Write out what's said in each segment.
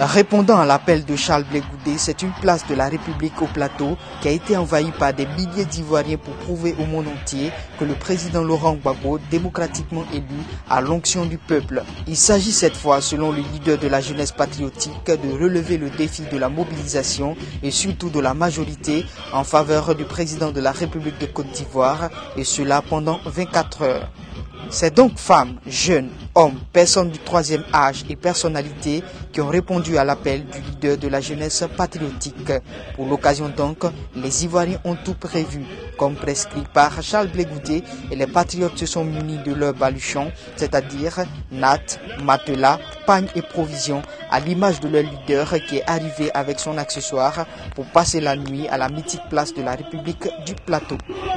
Répondant à l'appel de Charles Blé Goudé, c'est une place de la République au plateau qui a été envahie par des milliers d'Ivoiriens pour prouver au monde entier que le président Laurent Gbagbo, démocratiquement élu, a l'onction du peuple. Il s'agit cette fois, selon le leader de la jeunesse patriotique, de relever le défi de la mobilisation et surtout de la majorité en faveur du président de la République de Côte d'Ivoire, et cela pendant 24 heures. C'est donc femmes, jeunes, hommes, personnes du troisième âge et personnalités qui ont répondu à l'appel du leader de la jeunesse patriotique. Pour l'occasion donc, les Ivoiriens ont tout prévu, comme prescrit par Charles Blé Goudé, et les patriotes se sont munis de leurs baluchons, c'est-à-dire nattes, matelas, pagnes et provisions, à l'image de leur leader qui est arrivé avec son accessoire pour passer la nuit à la mythique place de la République du Plateau.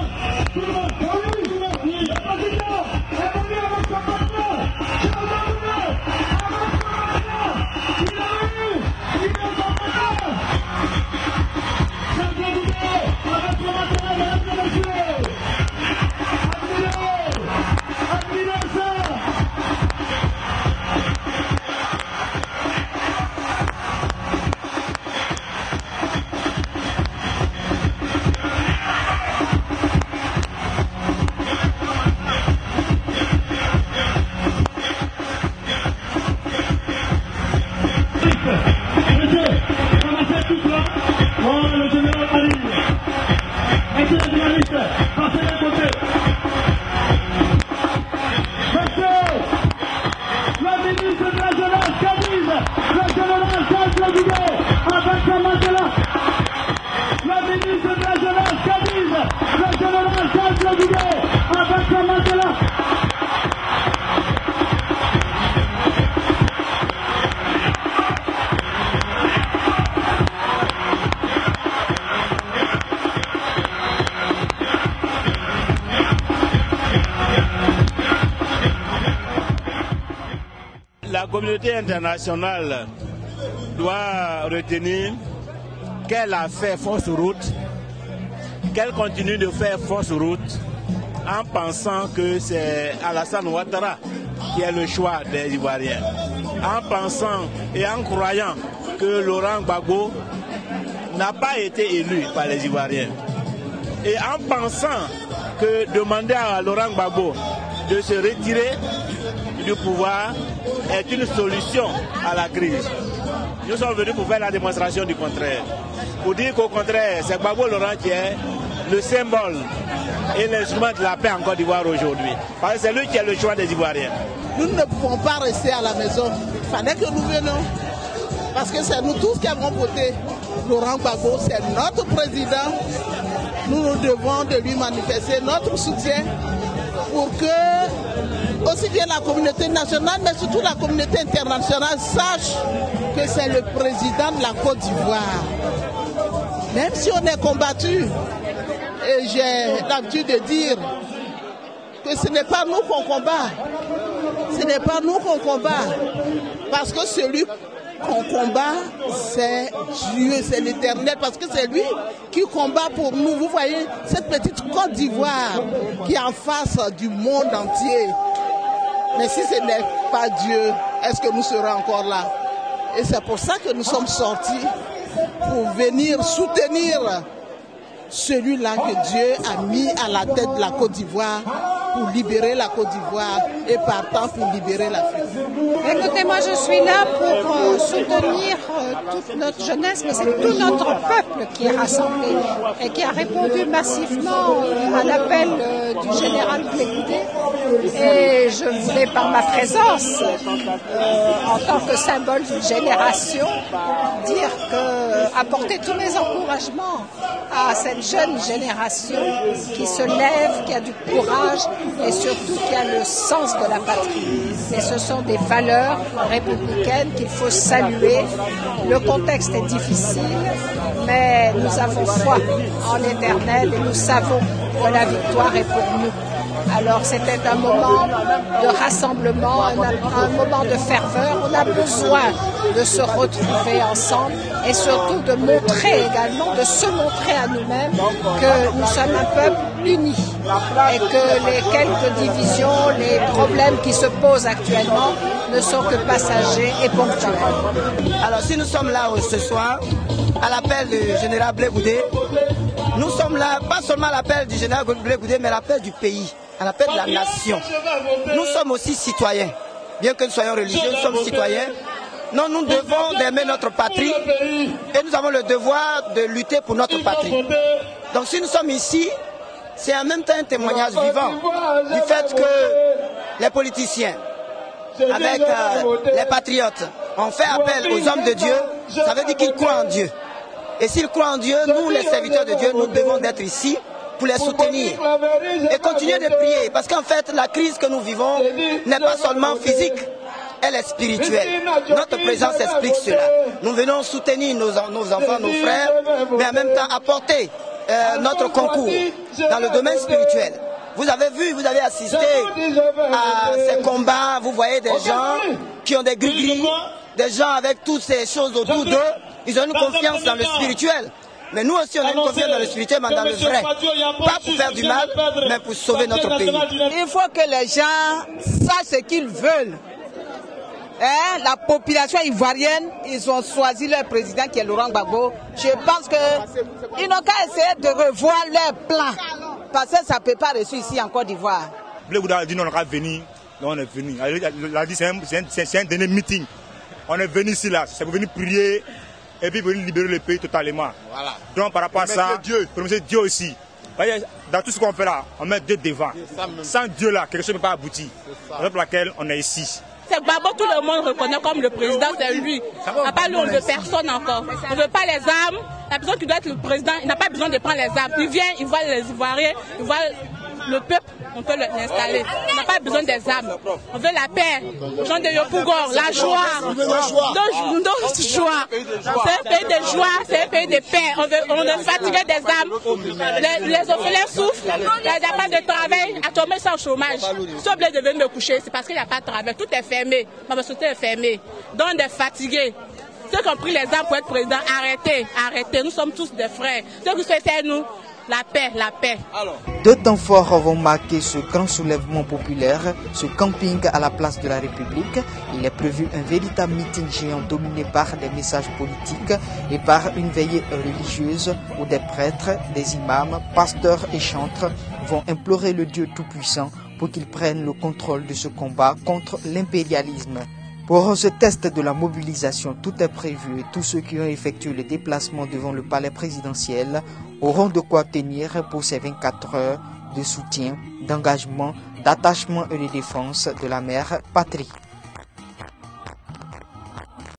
La communauté internationale doit retenir qu'elle a fait fausse route, qu'elle continue de faire fausse route en pensant que c'est Alassane Ouattara qui est le choix des Ivoiriens, en pensant et en croyant que Laurent Gbagbo n'a pas été élu par les Ivoiriens, et en pensant que demander à Laurent Gbagbo de se retirer du pouvoir est une solution à la crise. Nous sommes venus pour faire la démonstration du contraire. Pour dire qu'au contraire, c'est Gbagbo Laurent qui est le symbole et l'instrument de la paix en Côte d'Ivoire aujourd'hui. Parce que c'est lui qui est le choix des Ivoiriens. Nous ne pouvons pas rester à la maison. Il fallait que nous venions. Parce que c'est nous tous qui avons voté Laurent Gbagbo. C'est notre président. Nous devons de lui manifester notre soutien pour que aussi bien la communauté nationale, mais surtout la communauté internationale sache que c'est le président de la Côte d'Ivoire. Même si on est combattu, et j'ai l'habitude de dire que ce n'est pas nous qu'on combat, ce n'est pas nous qu'on combat, parce que celui qu'on combat, c'est Dieu, c'est l'Éternel, parce que c'est lui qui combat pour nous. Vous voyez cette petite Côte d'Ivoire qui est en face du monde entier. Mais si ce n'est pas Dieu, est-ce que nous serons encore là? Et c'est pour ça que nous sommes sortis, pour venir soutenir celui-là que Dieu a mis à la tête de la Côte d'Ivoire pour libérer la Côte d'Ivoire et partant pour libérer l'Afrique. Écoutez, moi je suis là pour soutenir toute notre jeunesse, mais c'est tout notre peuple qui est rassemblé et qui a répondu massivement à l'appel du général Blé Goudé. Et je voulais par ma présence, en tant que symbole d'une génération, dire que apporter tous mes encouragements à cette jeune génération qui se lève, qui a du courage et surtout qui a le sens de la patrie. Et ce sont des valeurs républicaines qu'il faut saluer. Le contexte est difficile, mais nous avons foi en l'Éternel et nous savons que la victoire est pour nous. Alors c'était un moment de rassemblement, un moment de ferveur. On a besoin de se retrouver ensemble et surtout de montrer également, de se montrer à nous-mêmes que nous sommes un peuple uni et que les quelques divisions, les problèmes qui se posent actuellement ne sont que passagers et ponctuels. Alors si nous sommes là ce soir, à l'appel du général Blé Goudé, nous sommes là, pas seulement à l'appel du général Blé Goudé, mais à l'appel du pays, à l'appel de la nation. Nous sommes aussi citoyens. Bien que nous soyons religieux, nous sommes citoyens. Non, nous devons d'aimer notre patrie et nous avons le devoir de lutter pour notre patrie. Donc si nous sommes ici, c'est en même temps un témoignage vivant du fait que les politiciens, avec les patriotes, ont fait appel aux hommes de Dieu. Ça veut dire qu'ils croient en Dieu. Et s'ils croient en Dieu, nous les serviteurs de Dieu, nous devons d'être ici pour les soutenir et continuer de prier. Parce qu'en fait, la crise que nous vivons n'est pas seulement physique, elle est spirituelle. Notre présence explique cela. Nous venons soutenir nos enfants, nos frères, mais en même temps apporter notre concours dans le domaine spirituel. Vous avez vu, vous avez assisté à ces combats, vous voyez des gens qui ont des gris-gris, des gens avec toutes ces choses autour d'eux, ils ont une confiance dans le spirituel. Mais nous aussi, on a une confiance dans le spirituel, mais dans le vrai. Pas pour faire du mal, mais pour sauver notre pays. Il faut que les gens sachent ce qu'ils veulent. Hein, la population ivoirienne, ils ont choisi leur président qui est Laurent Gbagbo. Je pense qu'ils n'ont qu'à essayer de revoir leur plan. Parce que ça ne peut pas réussir ici en Côte d'Ivoire. Blé Goudé a dit non, on va venir. Donc on est venu. Il a dit c'est un dernier meeting. On est venu ici là, c'est pour venir prier et puis venir libérer le pays totalement. Voilà. Donc par rapport à ça, pour remercier Dieu aussi. Dans tout ce qu'on fait là, on met Dieu devant. Sans Dieu là, quelque chose ne peut pas aboutir. C'est la raison pour laquelle on est ici. C'est Gbagbo, tout le monde reconnaît comme le président, c'est lui. On n'a pas l'ordre de personne encore. On ne veut pas les armes. La personne qui doit être le président, il n'a pas besoin de prendre les armes. Il vient, il voit les Ivoiriens, il voit le peuple, on peut l'installer. On n'a pas besoin des armes. On veut la paix. Les gens de Yopougon, la joie. Notre joie. C'est un pays de joie, c'est un pays de paix. On est fatigué des armes. Les orphelins souffrent. Il n'y a pas de travail. À tomber sans chômage. Si on de venir me coucher, c'est parce qu'il n'y a pas de travail. Tout est fermé. Ma société est fermée. Donc on est fatigués. Ceux qui ont pris les armes pour être président, arrêtez, arrêtez. Nous sommes tous des frères. Ceux qui souhaitez nous, la paix, la paix. Deux temps forts vont marquer ce grand soulèvement populaire, ce camping à la place de la République. Il est prévu un véritable meeting géant dominé par des messages politiques et par une veillée religieuse où des prêtres, des imams, pasteurs et chantres vont implorer le Dieu Tout-Puissant pour qu'il prenne le contrôle de ce combat contre l'impérialisme. Pour ce test de la mobilisation, tout est prévu et tous ceux qui ont effectué le déplacement devant le palais présidentiel auront de quoi tenir pour ces 24 heures de soutien, d'engagement, d'attachement et de défense de la mère patrie.